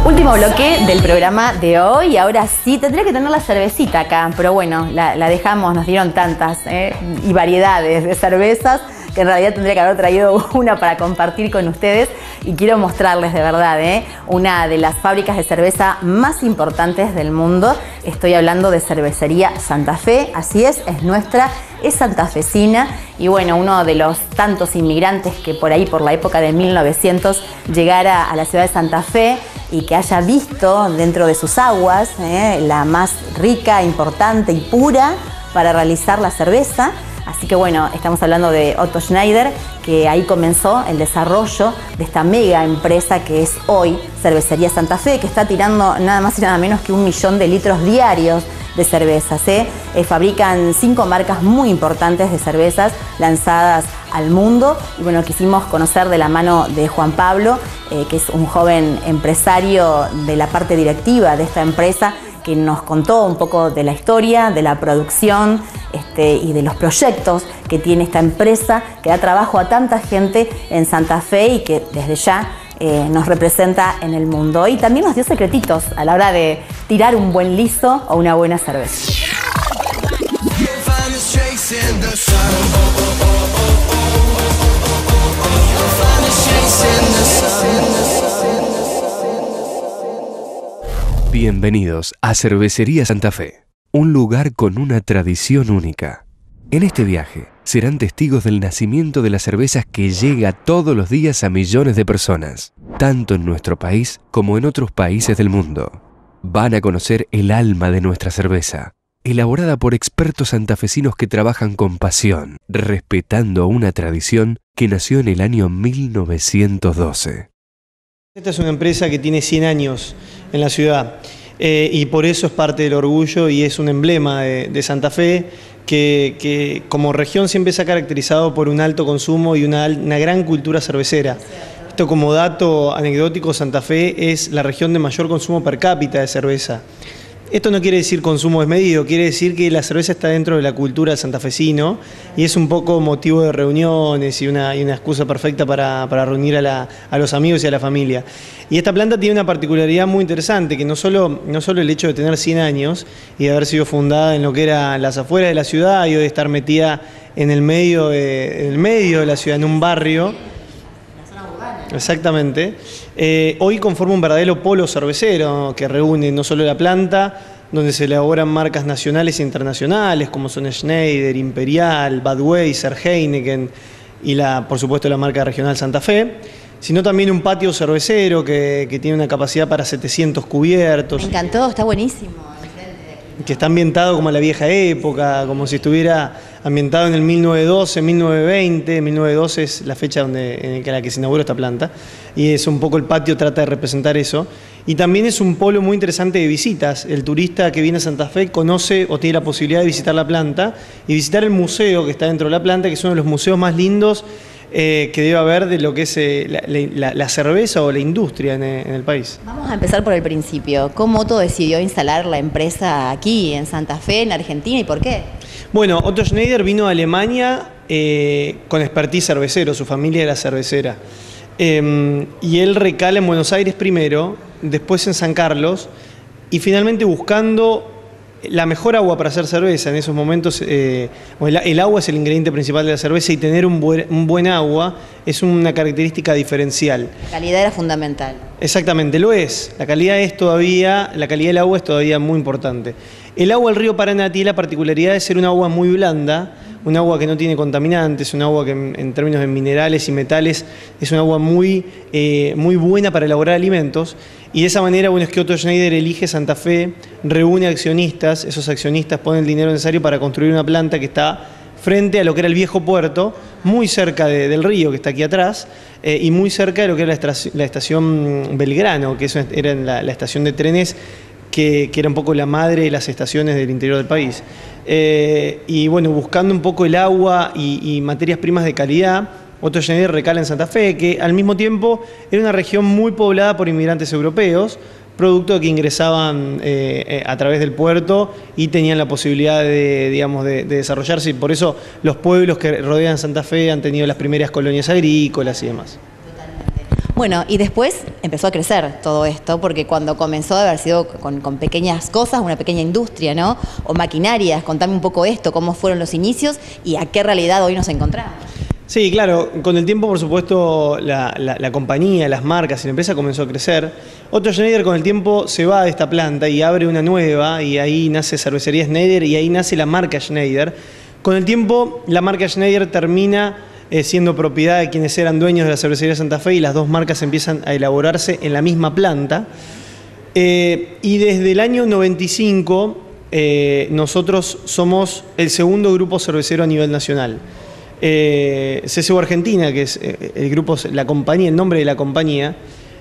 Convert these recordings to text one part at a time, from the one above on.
Último bloque del programa de hoy. Ahora sí, tendría que tener la cervecita acá, pero bueno, la dejamos, nos dieron tantas y variedades de cervezas que en realidad tendría que haber traído una para compartir con ustedes. Y quiero mostrarles de verdad una de las fábricas de cerveza más importantes del mundo. Estoy hablando de Cervecería Santa Fe, así es nuestra, es santafesina. Y bueno, uno de los tantos inmigrantes que por ahí, por la época de 1900, llegara a la ciudad de Santa Fe y que haya visto dentro de sus aguas la más rica, importante y pura para realizar la cerveza. Así que bueno, estamos hablando de Otto Schneider, que ahí comenzó el desarrollo de esta mega empresa que es hoy Cervecería Santa Fe, que está tirando nada más y nada menos que 1 millón de litros diarios de cervezas. Fabrican 5 marcas muy importantes de cervezas lanzadas al mundo. Y bueno, quisimos conocer de la mano de Juan Pablo, que es un joven empresario de la parte directiva de esta empresa, que nos contó un poco de la historia, de la producción y de los proyectos que tiene esta empresa, que da trabajo a tanta gente en Santa Fe y que desde ya nos representa en el mundo. Y también nos dio secretitos a la hora de tirar un buen liso o una buena cerveza. Bienvenidos a Cervecería Santa Fe, un lugar con una tradición única. En este viaje serán testigos del nacimiento de las cervezas que llega todos los días a millones de personas, tanto en nuestro país como en otros países del mundo. Van a conocer el alma de nuestra cerveza, elaborada por expertos santafesinos que trabajan con pasión, respetando una tradición que nació en el año 1912. Esta es una empresa que tiene 100 años en la ciudad y por eso es parte del orgullo y es un emblema de Santa Fe que como región siempre se ha caracterizado por un alto consumo y una gran cultura cervecera. Esto como dato anecdótico, Santa Fe es la región de mayor consumo per cápita de cerveza. Esto no quiere decir consumo desmedido, quiere decir que la cerveza está dentro de la cultura santafesino y es un poco motivo de reuniones y una excusa perfecta para reunir a los amigos y a la familia. Y esta planta tiene una particularidad muy interesante, que no solo el hecho de tener 100 años y de haber sido fundada en lo que eran las afueras de la ciudad y de estar metida en el medio de la ciudad, en un barrio. Exactamente. Hoy conforma un verdadero polo cervecero que reúne no solo la planta, donde se elaboran marcas nacionales e internacionales como son Schneider, Imperial, Budweiser, Heineken y por supuesto la marca regional Santa Fe, sino también un patio cervecero que tiene una capacidad para 700 cubiertos. Me encantó, está buenísimo. Que está ambientado como a la vieja época, como si estuviera ambientado en el 1912, 1920. 1912 es la fecha en la que se inauguró esta planta y es un poco el patio, trata de representar eso. Y también es un polo muy interesante de visitas. El turista que viene a Santa Fe conoce o tiene la posibilidad de visitar la planta y visitar el museo que está dentro de la planta, que es uno de los museos más lindos que debe haber de lo que es la cerveza o la industria en el país. Vamos a empezar por el principio. ¿Cómo Otto decidió instalar la empresa aquí en Santa Fe, en Argentina, y por qué? Bueno, Otto Schneider vino a Alemania con expertise cervecero, su familia era cervecera. Y él recala en Buenos Aires primero, después en San Carlos, y finalmente buscando la mejor agua para hacer cerveza. En esos momentos el agua es el ingrediente principal de la cerveza y tener un buen agua es una característica diferencial. La calidad era fundamental. Exactamente, lo es. La calidad del agua es todavía muy importante. El agua del río Paraná tiene la particularidad de ser un agua muy blanda, un agua que no tiene contaminantes, un agua que en términos de minerales y metales es un agua muy buena para elaborar alimentos. Y de esa manera, bueno, es que Otto Schneider elige Santa Fe, reúne accionistas, esos accionistas ponen el dinero necesario para construir una planta que está frente a lo que era el viejo puerto, muy cerca del río que está aquí atrás, y muy cerca de lo que era la estación Belgrano, que era la estación de trenes que era un poco la madre de las estaciones del interior del país. Y bueno, buscando un poco el agua y materias primas de calidad, Otto Schneider recala en Santa Fe, que al mismo tiempo era una región muy poblada por inmigrantes europeos, producto de que ingresaban a través del puerto y tenían la posibilidad de desarrollarse, y por eso los pueblos que rodean Santa Fe han tenido las primeras colonias agrícolas y demás. Bueno, y después empezó a crecer todo esto, porque cuando comenzó a haber sido con pequeñas cosas, una pequeña industria, ¿no? O maquinarias, contame un poco esto, cómo fueron los inicios y a qué realidad hoy nos encontramos. Sí, claro, con el tiempo, por supuesto, la compañía, las marcas y la empresa comenzó a crecer. Otto Schneider con el tiempo se va de esta planta y abre una nueva, y ahí nace Cervecería Schneider y ahí nace la marca Schneider. Con el tiempo, la marca Schneider termina siendo propiedad de quienes eran dueños de la Cervecería Santa Fe, y las dos marcas empiezan a elaborarse en la misma planta. Y desde el año 95 nosotros somos el segundo grupo cervecero a nivel nacional. CSU Argentina, que es el grupo, la compañía, el nombre de la compañía,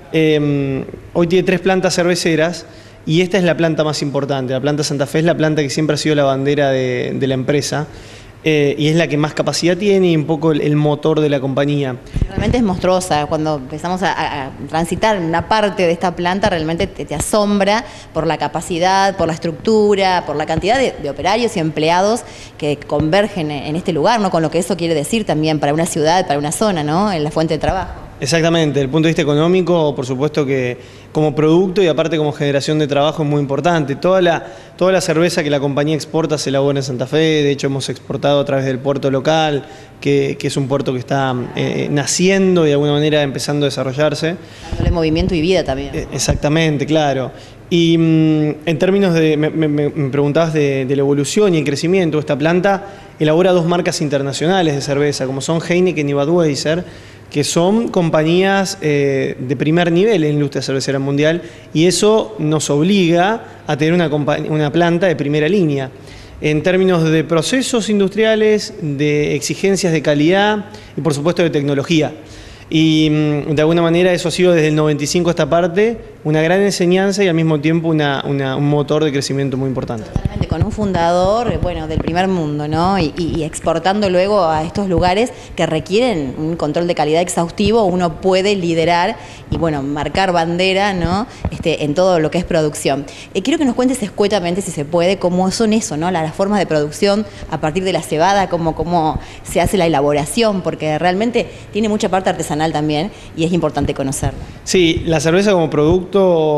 hoy tiene 3 plantas cerveceras y esta es la planta más importante. La planta Santa Fe es la planta que siempre ha sido la bandera de la empresa y es la que más capacidad tiene y un poco el motor de la compañía. Realmente es monstruosa. Cuando empezamos a transitar una parte de esta planta, realmente te asombra por la capacidad, por la estructura, por la cantidad de operarios y empleados que convergen en este lugar, ¿no? Con lo que eso quiere decir también para una ciudad, para una zona, ¿no? En la fuente de trabajo. Exactamente, desde el punto de vista económico, por supuesto que como producto y aparte como generación de trabajo es muy importante. Toda la cerveza que la compañía exporta se elabora en Santa Fe. De hecho hemos exportado a través del puerto local, que es un puerto que está naciendo y de alguna manera empezando a desarrollarse. Dándole movimiento y vida también. Exactamente, claro. Y en términos de, me preguntabas de la evolución y el crecimiento, esta planta elabora 2 marcas internacionales de cerveza, como son Heineken y Budweiser, que son compañías de primer nivel en la industria cervecera mundial, y eso nos obliga a tener una planta de primera línea. En términos de procesos industriales, de exigencias de calidad y por supuesto de tecnología. Y de alguna manera eso ha sido desde el 95 esta parte una gran enseñanza y al mismo tiempo un motor de crecimiento muy importante. Totalmente, con un fundador, bueno, del primer mundo, ¿no? Y exportando luego a estos lugares que requieren un control de calidad exhaustivo, uno puede liderar y, bueno, marcar bandera, ¿no? En todo lo que es producción. Quiero que nos cuentes escuetamente, si se puede, cómo son eso, ¿no? Las formas de producción a partir de la cebada, cómo se hace la elaboración, porque realmente tiene mucha parte artesanal también y es importante conocerla. Sí, la cerveza como producto,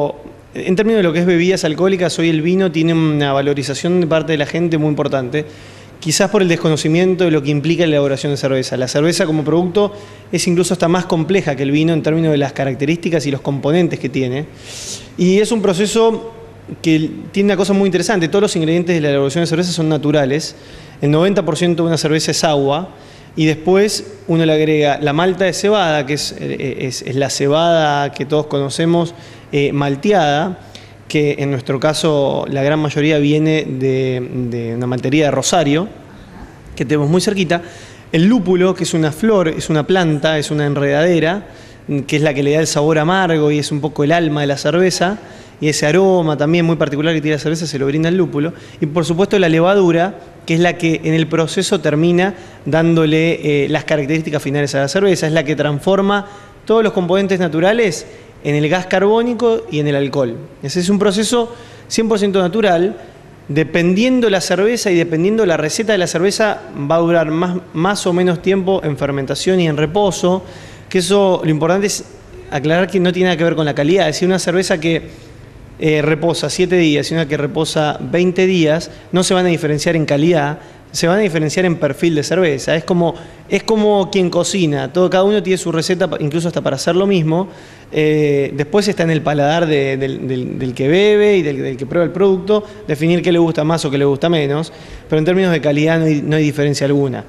en términos de lo que es bebidas alcohólicas, hoy el vino tiene una valorización de parte de la gente muy importante, quizás por el desconocimiento de lo que implica la elaboración de cerveza. La cerveza como producto es incluso hasta más compleja que el vino en términos de las características y los componentes que tiene. Y es un proceso que tiene una cosa muy interesante: todos los ingredientes de la elaboración de cerveza son naturales, el 90% de una cerveza es agua, y después uno le agrega la malta de cebada, que es la cebada que todos conocemos, malteada, que en nuestro caso la gran mayoría viene de una maltería de Rosario, que tenemos muy cerquita. El lúpulo, que es una flor, es una planta, es una enredadera, que es la que le da el sabor amargo y es un poco el alma de la cerveza, y ese aroma también muy particular que tiene la cerveza se lo brinda el lúpulo. Y por supuesto la levadura, que es la que en el proceso termina dándole las características finales a la cerveza, es la que transforma todos los componentes naturales en el gas carbónico y en el alcohol. Ese es un proceso 100% natural. Dependiendo la cerveza y dependiendo la receta de la cerveza, va a durar más o menos tiempo en fermentación y en reposo, que eso, lo importante es aclarar que no tiene nada que ver con la calidad. Es decir, una cerveza que reposa 7 días y una que reposa 20 días no se van a diferenciar en calidad, se van a diferenciar en perfil de cerveza. Es como quien cocina, cada uno tiene su receta, incluso hasta para hacer lo mismo. Después está en el paladar del que bebe y del que prueba el producto, definir qué le gusta más o qué le gusta menos, pero en términos de calidad no hay diferencia alguna.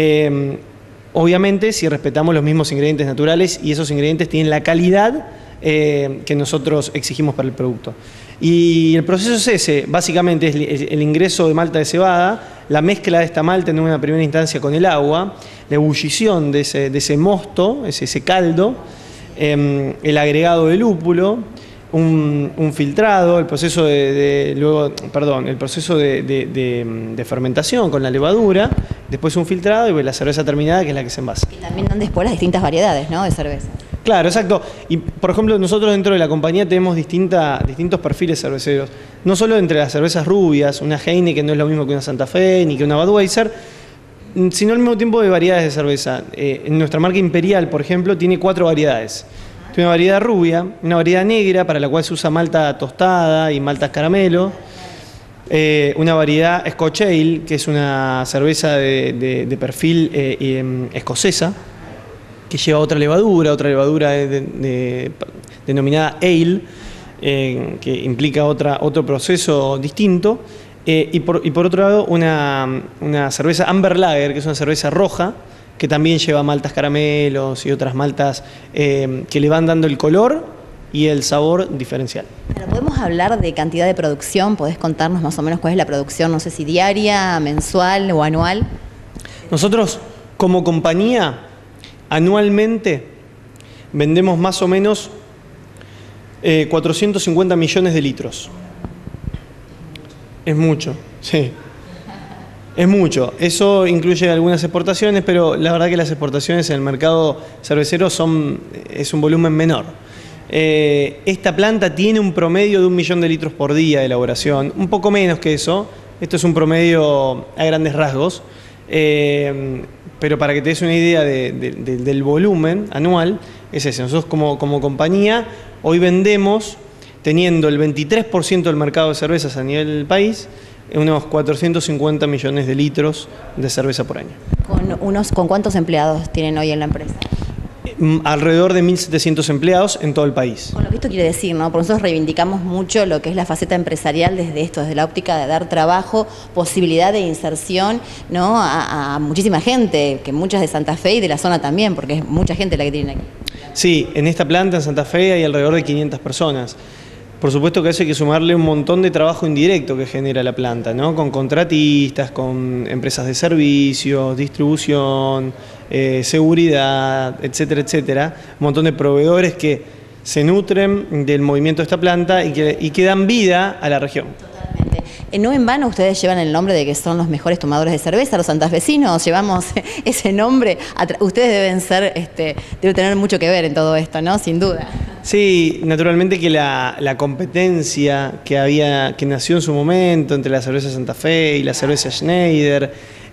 Obviamente si respetamos los mismos ingredientes naturales y esos ingredientes tienen la calidad que nosotros exigimos para el producto. Y el proceso es ese, básicamente es el ingreso de malta de cebada, la mezcla de esta malta en una primera instancia con el agua, la ebullición de ese mosto, ese caldo, el agregado de lúpulo, un filtrado, el proceso de fermentación con la levadura, después un filtrado y la cerveza terminada, que es la que se envasa. Y también dan después las distintas variedades, ¿no?, de cerveza. Claro, exacto. Y por ejemplo, nosotros dentro de la compañía tenemos distintos perfiles cerveceros. No solo entre las cervezas rubias, una Heineken no es lo mismo que una Santa Fe ni que una Budweiser, sino al mismo tiempo de variedades de cerveza. En nuestra marca Imperial, por ejemplo, tiene 4 variedades. Tiene una variedad rubia, una variedad negra para la cual se usa malta tostada y maltas caramelo. Una variedad Scotch Ale, que es una cerveza de perfil escocesa, que lleva otra levadura denominada Ale, que implica otro proceso distinto. Y por otro lado, una cerveza Amber Lager, que es una cerveza roja, que también lleva maltas caramelos y otras maltas que le van dando el color y el sabor diferencial. ¿Podemos hablar de cantidad de producción? ¿Podés contarnos más o menos cuál es la producción, no sé si diaria, mensual o anual? Nosotros, como compañía, anualmente vendemos más o menos 450 millones de litros. Es mucho, sí. Es mucho. Eso incluye algunas exportaciones, pero la verdad que las exportaciones en el mercado cervecero es un volumen menor. Esta planta tiene un promedio de 1 millón de litros por día de elaboración, un poco menos que eso. Esto es un promedio a grandes rasgos, pero para que te des una idea del volumen anual, es ese. Nosotros como compañía hoy vendemos, teniendo el 23% del mercado de cervezas a nivel del país, unos 450 millones de litros de cerveza por año. ¿Con cuántos empleados tienen hoy en la empresa? Alrededor de 1.700 empleados en todo el país. Con lo que esto quiere decir, ¿no? Por nosotros reivindicamos mucho lo que es la faceta empresarial desde la óptica de dar trabajo, posibilidad de inserción, ¿no? a muchísima gente, que muchas de Santa Fe y de la zona también, porque es mucha gente la que tienen aquí. Sí, en esta planta en Santa Fe hay alrededor de 500 personas. Por supuesto que a eso hay que sumarle un montón de trabajo indirecto que genera la planta, ¿no? Con contratistas, con empresas de servicios, distribución, seguridad, etcétera, etcétera. Un montón de proveedores que se nutren del movimiento de esta planta y que dan vida a la región. Totalmente. No en vano ustedes llevan el nombre de que son los mejores tomadores de cerveza, los santafesinos, llevamos ese nombre. Ustedes deben tener mucho que ver en todo esto, ¿no? Sin duda. Sí, naturalmente que la competencia que nació en su momento entre la cerveza Santa Fe y la cerveza Schneider,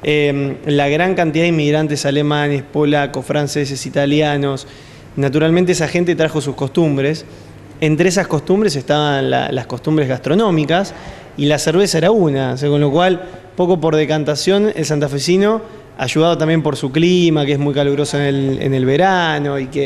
la gran cantidad de inmigrantes alemanes, polacos, franceses, italianos, naturalmente esa gente trajo sus costumbres. Entre esas costumbres estaban las costumbres gastronómicas y la cerveza era una, o sea, con lo cual, poco por decantación, el santafesino, ayudado también por su clima, que es muy caluroso en el verano y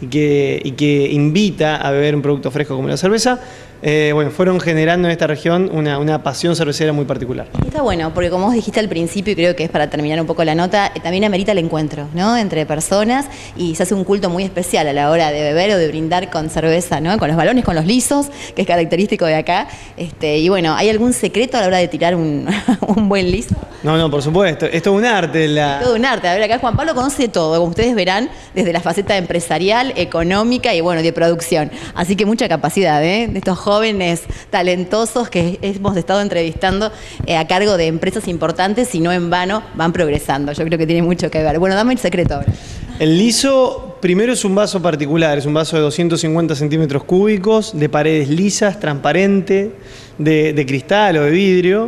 que invita a beber un producto fresco como la cerveza, fueron generando en esta región una pasión cervecera muy particular. Está bueno, porque como vos dijiste al principio, y creo que es para terminar un poco la nota, también amerita el encuentro, ¿no? Entre personas, y se hace un culto muy especial a la hora de beber o de brindar con cerveza, ¿no? Con los balones, con los lisos, que es característico de acá. Y bueno, ¿hay algún secreto a la hora de tirar un buen liso? No, por supuesto. Esto es un arte. Todo un arte. A ver, acá Juan Pablo conoce todo, como ustedes verán, desde la faceta empresarial, económica y bueno, de producción. Así que mucha capacidad, de estos jóvenes talentosos que hemos estado entrevistando a cargo de empresas importantes y no en vano van progresando. Yo creo que tiene mucho que ver. Bueno, dame el secreto ahora. El liso, primero, es un vaso particular, es un vaso de 250 centímetros cúbicos, de paredes lisas, transparente, de cristal o de vidrio.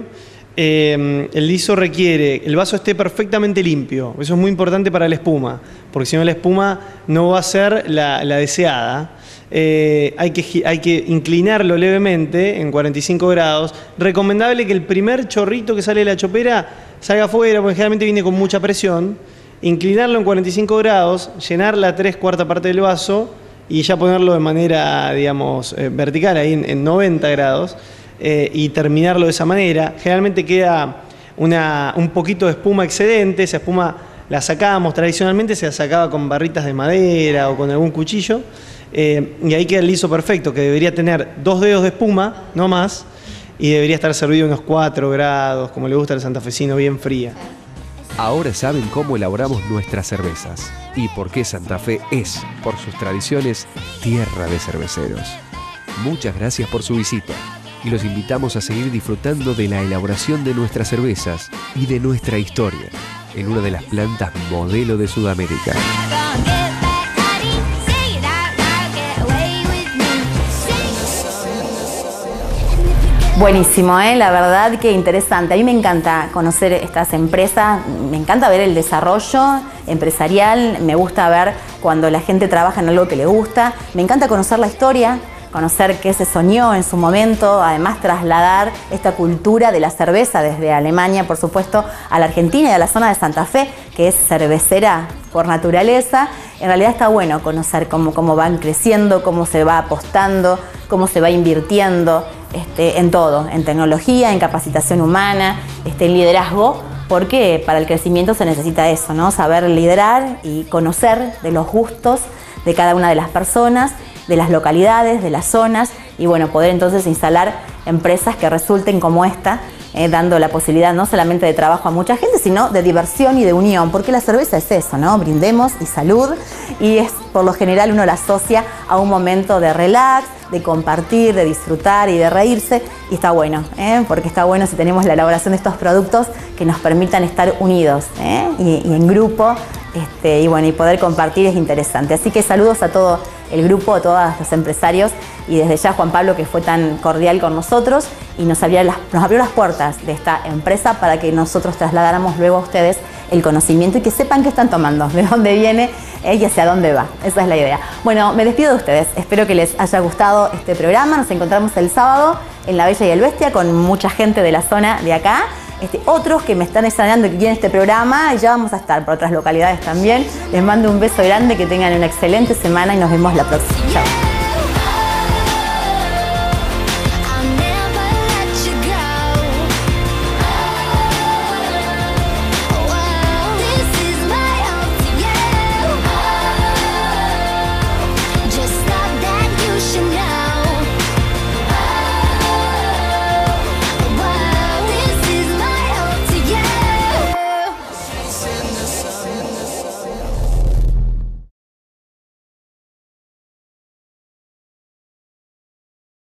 El liso requiere que el vaso esté perfectamente limpio. Eso es muy importante para la espuma, porque si no la espuma no va a ser la deseada. Hay que inclinarlo levemente en 45 grados. Recomendable que el primer chorrito que sale de la chopera salga afuera, porque generalmente viene con mucha presión. Inclinarlo en 45 grados, llenar la 3/4 parte del vaso y ya ponerlo de manera, digamos, vertical, ahí en 90 grados. Y terminarlo de esa manera. Generalmente queda un poquito de espuma excedente. Esa espuma la sacábamos, tradicionalmente se la sacaba con barritas de madera o con algún cuchillo, y ahí queda el liso perfecto, que debería tener 2 dedos de espuma, no más, y debería estar servido a unos 4 grados, como le gusta al santafesino, bien fría. Ahora saben cómo elaboramos nuestras cervezas y por qué Santa Fe es, por sus tradiciones, tierra de cerveceros. Muchas gracias por su visita. Y los invitamos a seguir disfrutando de la elaboración de nuestras cervezas y de nuestra historia en una de las plantas modelo de Sudamérica. Buenísimo, la verdad que interesante. A mí me encanta conocer estas empresas, me encanta ver el desarrollo empresarial, me gusta ver cuando la gente trabaja en algo que le gusta, me encanta conocer la historia, conocer qué se soñó en su momento, además trasladar esta cultura de la cerveza desde Alemania, por supuesto, a la Argentina y a la zona de Santa Fe, que es cervecera por naturaleza. En realidad está bueno conocer cómo van creciendo, cómo se va apostando, cómo se va invirtiendo en todo, en tecnología, en capacitación humana, en liderazgo, porque para el crecimiento se necesita eso, ¿no? Saber liderar y conocer de los gustos de cada una de las personas, de las localidades, de las zonas, y bueno, poder entonces instalar empresas que resulten como esta, dando la posibilidad no solamente de trabajo a mucha gente, sino de diversión y de unión, porque la cerveza es eso, ¿no? Brindemos y salud, y es por lo general uno la asocia a un momento de relax, de compartir, de disfrutar y de reírse, y está bueno, porque está bueno si tenemos la elaboración de estos productos que nos permitan estar unidos y en grupo, y bueno, y poder compartir es interesante. Así que saludos a todo el grupo, a todos los empresarios, y desde ya Juan Pablo, que fue tan cordial con nosotros y nos abrió las puertas de esta empresa para que nosotros trasladáramos luego a ustedes el conocimiento y que sepan qué están tomando, de dónde viene y hacia dónde va. Esa es la idea. Bueno, me despido de ustedes. Espero que les haya gustado este programa. Nos encontramos el sábado en La Bella y el Bestia con mucha gente de la zona de acá. Otros que me están extrañando que quieren este programa, y ya vamos a estar por otras localidades también. Les mando un beso grande, que tengan una excelente semana y nos vemos la próxima. Chao.